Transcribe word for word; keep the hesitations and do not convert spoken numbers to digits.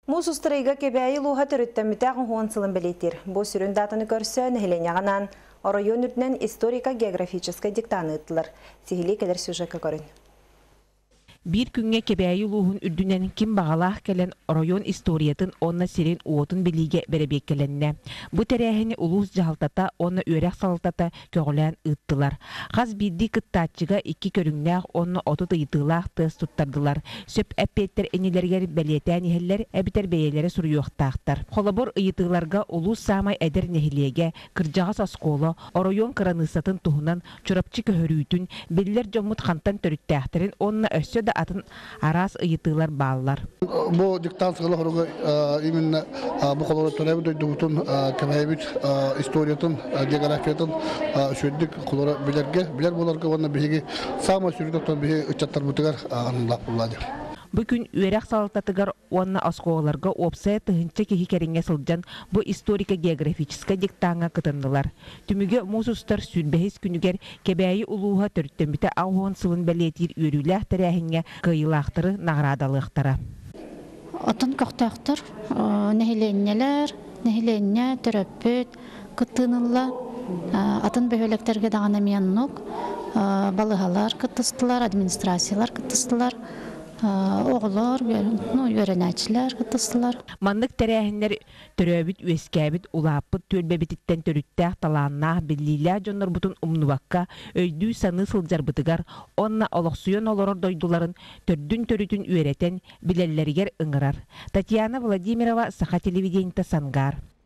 Мус устарыга кебәйі луға төріттәмітәғын хуан сылын білетер. Бу сүрін датыны көрсі нәхіленяғанан орайон үрдінен историко-географическа диктаны ыттылар. Сихили келер сюжетка көрін. Bir күнгә кебәйі луғын үрдінен ким бағалақ кәлен район историятын онна сирен уотын біліге бәребек кәленне. Бұ тәрәхіні улуыз жағалтата, онна өрәк салытата көғілән ыттылар. Қаз бидді кыттатчыға iki көріңнәқ онна отыт ыйтылақ тыз тұттардылар. Сөп әппеттер әнелергер бәлетән ехелер әбітер бәйелері сұруйуқтақтар. Қолабор ыйтыларға улуыз самай әдір нәхілеге, кыржағас асколы, район кыранысатын тұхынан чұрапчы көхөрүйтін, белілер жоммут қантан төріттәқтерін онна өссө атын арас ыйытылар баллар. Бу диктанцияла хорога именно бу колор төлөбү дойдубутун кемебит историятын географиятын шөддүк колор билерге билер боларга ванна биги сама сүрүдөтөн биги ычаттар бутугар анлап булады. Бүгін өрәк салататыгар онна асколарга опсая тыгынча кихи кереңе сылжан бу историко-географическа диктаңа кытындылар. Түмүгө мусустар сүрбәхис күнүгер кебәйи улууга төрттөмбите ауон сылын бәлетир өрүләх тәрәхиңе кыйылақтыры наградалыктара. Атын көктөктөр, нехиленнелер, нехиленне төрөппөт, кытынылла, атын бөһөлектерге дагана мияннук, балыгалар кытыстылар, администрациялар кытыстылар. Оғылар, өренәчілер кытыстылар. Маннык тәрәхінлер төрөбіт, өскәбіт, улаппыт, төлбәбітіттен төріттәқ таланнақ, білілі жонлар бұтын ұмнываққа, өйді саны сылжар бұтығар, онна олықсуен олорор дойдуларын төрдін төрітін өретен білеллергер ыңырар. Татьяна Владимирова, Саха телевидениета Сангар.